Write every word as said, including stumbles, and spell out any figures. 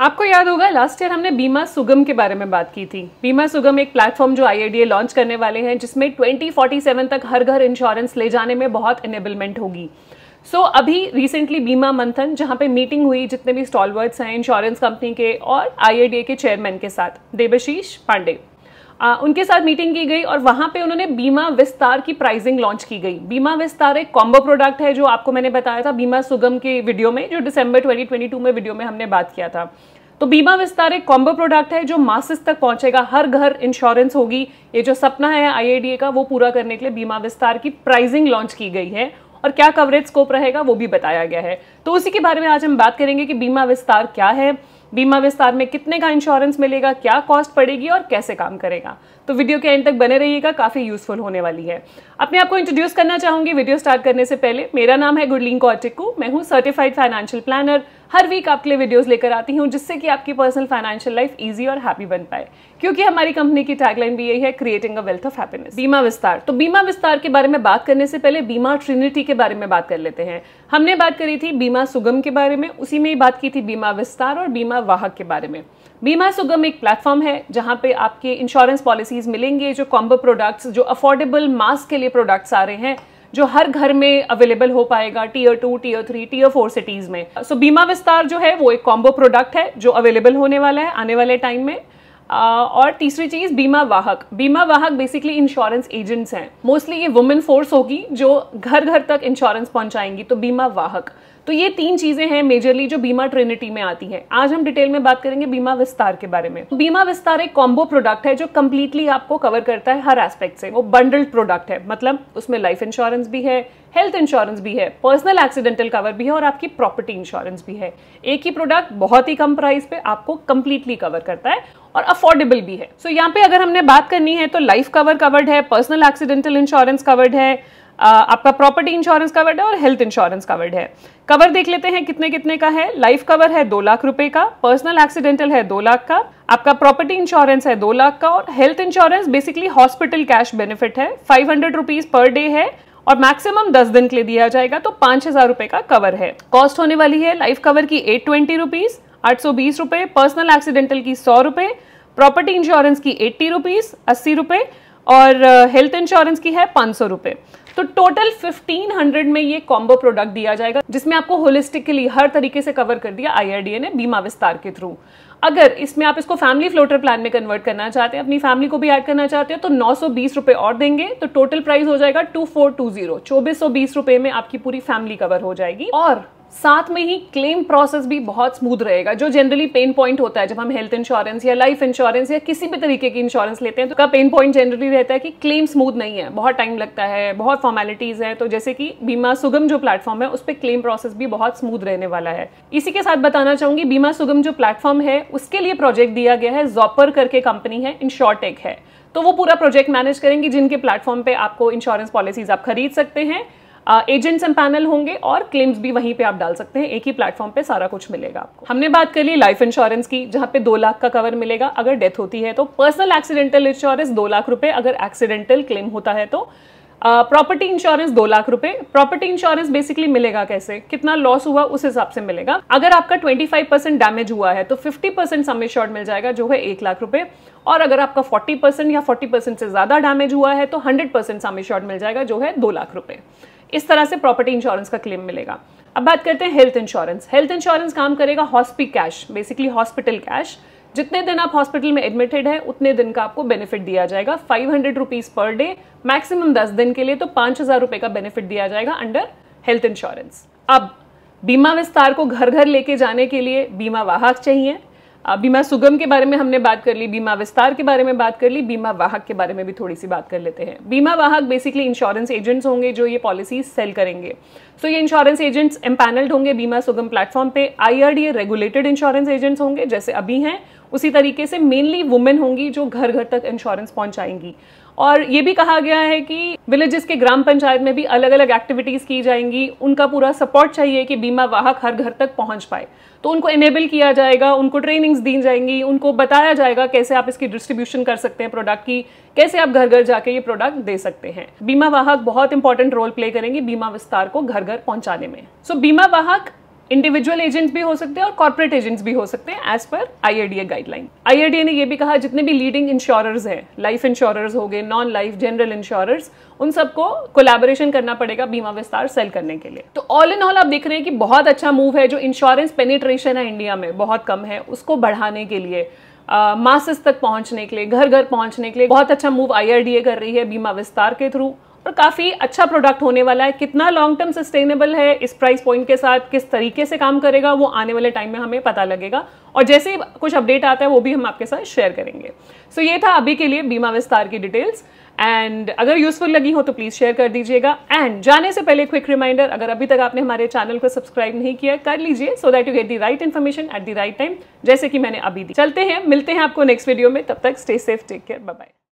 आपको याद होगा लास्ट ईयर हमने बीमा सुगम के बारे में बात की थी। बीमा सुगम एक प्लेटफॉर्म जो आई आई डी ए लॉन्च करने वाले हैं, जिसमें ट्वेंटी फोर्टी सेवन तक हर घर इंश्योरेंस ले जाने में बहुत इनेबलमेंट होगी। सो so, अभी रिसेंटली बीमा मंथन, जहां पे मीटिंग हुई जितने भी स्टॉलवर्ड्स हैं इंश्योरेंस कंपनी के और आई आई डी ए के चेयरमैन के साथ, देबाशीष पांडे, आ, उनके साथ मीटिंग की गई और वहां पे उन्होंने बीमा विस्तार की प्राइसिंग लॉन्च की गई। बीमा विस्तार एक कॉम्बो प्रोडक्ट है, जो आपको मैंने बताया था बीमा सुगम के वीडियो में, जो दिसंबर ट्वेंटी ट्वेंटी टू में वीडियो में हमने बात किया था। तो बीमा विस्तार एक कॉम्बो प्रोडक्ट है जो मासेस तक पहुंचेगा, हर घर इंश्योरेंस होगी। ये जो सपना है आई आई डी ए का, वो पूरा करने के लिए बीमा विस्तार की प्राइसिंग लॉन्च की गई है और क्या कवरेज स्कोप रहेगा वो भी बताया गया है। तो उसी के बारे में आज हम बात करेंगे कि बीमा विस्तार क्या है, बीमा विस्तार में कितने का इंश्योरेंस मिलेगा, क्या कॉस्ट पड़ेगी और कैसे काम करेगा। तो वीडियो के एंड तक बने रहिएगा, काफी यूजफुल होने वाली है। अपने आप को इंट्रोड्यूस करना चाहूंगी वीडियो स्टार्ट करने से पहले। मेरा नाम है गुरलीन कौर टिक्कू, मैं हूँ सर्टिफाइड फाइनेंशियल प्लानर। हर वीक आपके लिए वीडियोस लेकर आती हूँ जिससे कि आपकी पर्सनल फाइनेंशियल लाइफ इजी और हैप्पी बन पाए, क्योंकि हमारी कंपनी की टैगलाइन भी यही है, creating a wealth of happiness. Bima Vistaar, तो बीमा विस्तार के बारे में बात करने से पहले बीमा ट्रिनिटी के बारे में बात कर लेते हैं। हमने बात करी थी बीमा सुगम के बारे में, उसी में ही बात की थी बीमा विस्तार और बीमा वाहक के बारे में। बीमा सुगम एक प्लेटफॉर्म है जहां पे आपके इंश्योरेंस पॉलिसीज मिलेंगे, जो कॉम्बो प्रोडक्ट्स, जो अफोर्डेबल मास के लिए प्रोडक्ट्स आ रहे हैं, जो हर घर में अवेलेबल हो पाएगा tier two, tier three, tier four cities में। सो so, बीमा विस्तार जो है वो एक कॉम्बो प्रोडक्ट है जो अवेलेबल होने वाला है आने वाले टाइम में। Uh, और तीसरी चीज बीमा Vahak. Bima Vahak basically insurance agents हैं, मोस्टली ये वुमेन फोर्स होगी जो घर घर तक इंश्योरेंस पहुंचाएंगी, तो बीमा वाहक। तो ये तीन चीजें हैं मेजरली जो बीमा ट्रिनिटी में आती हैं। आज हम डिटेल में बात करेंगे बीमा विस्तार के बारे में। बीमा विस्तार एक कॉम्बो प्रोडक्ट है जो कंप्लीटली आपको कवर करता है हर एस्पेक्ट से। वो बंडल्ड प्रोडक्ट है, मतलब उसमें लाइफ इंश्योरेंस भी है, हेल्थ इंश्योरेंस भी है, पर्सनल एक्सीडेंटल कवर भी है और आपकी प्रॉपर्टी इंश्योरेंस भी है। एक ही प्रोडक्ट बहुत ही कम प्राइस पे आपको कंप्लीटली कवर करता है और अफोर्डेबल भी है। सो so, यहाँ पे अगर हमने बात करनी है तो लाइफ कवर कवर्ड है, पर्सनल एक्सीडेंटल इंश्योरेंस कवर्ड है, आपका प्रॉपर्टी इंश्योरेंस कवर्ड है और हेल्थ इंश्योरेंस कवर्ड है। कवर देख लेते हैं कितने कितने का है। लाइफ कवर है दो लाख रुपए का, पर्सनल एक्सीडेंटल है दो लाख का, आपका प्रॉपर्टी इंश्योरेंस है दो लाख का और health insurance basically hospital cash benefit है, five hundred rupees per day है और मैक्सिमम दस दिन के लिए दिया जाएगा, तो पांच हजार रुपए का कवर है। कॉस्ट होने वाली है लाइफ कवर की एट ट्वेंटी रुपीज, आठ सौ बीस रुपए, पर्सनल एक्सीडेंटल की सौ रुपए, प्रॉपर्टी इंश्योरेंस की एट्टी रुपीज, अस्सी रुपए और हेल्थ इंश्योरेंस की है पांच सौ रुपए। तो टोटल फिफ्टीन हंड्रेड में ये कॉम्बो प्रोडक्ट दिया जाएगा, जिसमें आपको होलिस्टिकली हर तरीके से कवर कर दिया आई आई डी ए ने बीमा विस्तार के थ्रू। अगर इसमें आप इसको फैमिली फ्लोटर प्लान में कन्वर्ट करना चाहते हैं, अपनी फैमिली को भी ऐड करना चाहते हो, तो नौ सौ बीस रुपए और देंगे, तो टोटल प्राइस हो जाएगा टू फोर टू जीरो, चौबीस सौ बीस रुपए में आपकी पूरी फैमिली कवर हो जाएगी। और साथ में ही क्लेम प्रोसेस भी बहुत स्मूथ रहेगा, जो जनरली पेन पॉइंट होता है जब हम हेल्थ इंश्योरेंस या लाइफ इंश्योरेंस या किसी भी तरीके की इंश्योरेंस लेते हैं, तो का पेन पॉइंट जनरली रहता है कि क्लेम स्मूथ नहीं है, बहुत टाइम लगता है, बहुत फॉर्मेलिटीज है। तो जैसे कि बीमा सुगम जो प्लेटफॉर्म है उस पर क्लेम प्रोसेस भी बहुत स्मूथ रहने वाला है। इसी के साथ बताना चाहूंगी बीमा सुगम जो प्लेटफॉर्म है उसके लिए प्रोजेक्ट दिया गया है, जॉपर करके कंपनी है, इंश्योरटेक है, तो वो पूरा प्रोजेक्ट मैनेज करेंगी, जिनके प्लेटफॉर्म पे आपको इंश्योरेंस पॉलिसीज आप खरीद सकते हैं। एजेंट्स एंड पैनल होंगे और क्लेम्स भी वहीं पे आप डाल सकते हैं, एक ही प्लेटफॉर्म पे सारा कुछ मिलेगा आपको। हमने बात कर ली लाइफ इंश्योरेंस की, जहां पे दो लाख का कवर मिलेगा अगर डेथ होती है तो। पर्सनल एक्सीडेंटल इंश्योरेंस दो लाख रुपए अगर एक्सीडेंटल क्लेम होता है तो। प्रॉपर्टी uh, इंश्योरेंस दो लाख रुपए। प्रॉपर्टी इंश्योरेंस बेसिकली मिलेगा कैसे, कितना लॉस हुआ उस हिसाब से मिलेगा। अगर आपका पच्चीस परसेंट डैमेज हुआ है तो पचास परसेंट सम एश्योर्ड मिल जाएगा, जो है एक लाख रुपए। और अगर आपका चालीस परसेंट या चालीस परसेंट से ज्यादा डैमेज हुआ है तो सौ परसेंट सम एश्योर्ड मिल जाएगा, जो है दो लाख रुपए। इस तरह से प्रॉपर्टी इंश्योरेंस का क्लेम मिलेगा। अब बात करते हैं हेल्थ इंश्योरेंस। हेल्थ इंश्योरेंस काम करेगा hospi cash, basically hospital cash. जितने दिन आप हॉस्पिटल में एडमिटेड है उतने दिन का आपको बेनिफिट दिया जाएगा, five hundred rupees per day, maximum दस दिन के लिए, तो पांच हजार रुपए का बेनिफिट दिया जाएगा अंडर हेल्थ इंश्योरेंस। अब बीमा विस्तार को घर घर लेके जाने के लिए बीमा वाहक चाहिए। बीमा सुगम के बारे में हमने बात कर ली, बीमा विस्तार के बारे में बात कर ली, बीमा वाहक के बारे में भी थोड़ी सी बात कर लेते हैं। बीमा वाहक बेसिकली इंश्योरेंस एजेंट्स होंगे जो ये पॉलिसीज सेल करेंगे। सो so, ये इंश्योरेंस एजेंट्स एम्पैनल्ड होंगे बीमा सुगम प्लेटफॉर्म पे। I R D A regulated insurance agents होंगे, जैसे अभी हैं उसी तरीके से मेनली वुमेन होंगी जो घर घर तक इंश्योरेंस पहुंचाएंगी। और ये भी कहा गया है कि विलेजेस के ग्राम पंचायत में भी अलग अलग एक्टिविटीज की जाएंगी, उनका पूरा सपोर्ट चाहिए कि बीमा वाहक हर घर तक पहुंच पाए, तो उनको एनेबल किया जाएगा, उनको ट्रेनिंग्स दी जाएंगी, उनको बताया जाएगा कैसे आप इसकी डिस्ट्रीब्यूशन कर सकते हैं प्रोडक्ट की, कैसे आप घर घर जाके ये प्रोडक्ट दे सकते हैं। बीमा वाहक बहुत इंपॉर्टेंट रोल प्ले करेंगे बीमा विस्तार को घर घर पहुंचाने में। सो so, बीमा वाहक इंडिविजुअल एजेंट्स भी हो सकते हैं और कॉर्पोरेट एजेंट्स भी हो सकते हैं as per IRDA guideline. IRDA ने ये भी कहा जितने भी लीडिंग इंश्योरर्स हैं, लाइफ इंश्योरर्स हो गए, नॉन लाइफ जनरल इंश्योरर्स, उन सबको कोलैबोरेशन करना पड़ेगा बीमा विस्तार सेल करने के लिए। तो ऑल इन ऑल आप देख रहे हैं कि बहुत अच्छा मूव है। जो इंश्योरेंस पेनिट्रेशन है इंडिया में बहुत कम है, उसको बढ़ाने के लिए, मासेस तक पहुंचने के लिए, घर घर पहुंचने के लिए बहुत अच्छा मूव आईआरडीए कर रही है बीमा विस्तार के थ्रू, और काफी अच्छा प्रोडक्ट होने वाला है। कितना लॉन्ग टर्म सस्टेनेबल है इस प्राइस पॉइंट के साथ, किस तरीके से काम करेगा, वो आने वाले टाइम में हमें पता लगेगा, और जैसे ही कुछ अपडेट आता है वो भी हम आपके साथ शेयर करेंगे। सो so, ये था अभी के लिए बीमा विस्तार की डिटेल्स, एंड अगर यूजफुल लगी हो तो प्लीज शेयर कर दीजिएगा। एंड जाने से पहले क्विक रिमाइंडर, अगर अभी तक आपने हमारे चैनल को सब्सक्राइब नहीं किया कर लीजिए, so that you get the right information at the right time, जैसे कि मैंने अभी दी। चलते हैं, मिलते हैं आपको नेक्स्ट वीडियो में, तब तक stay safe, take care, bye bye.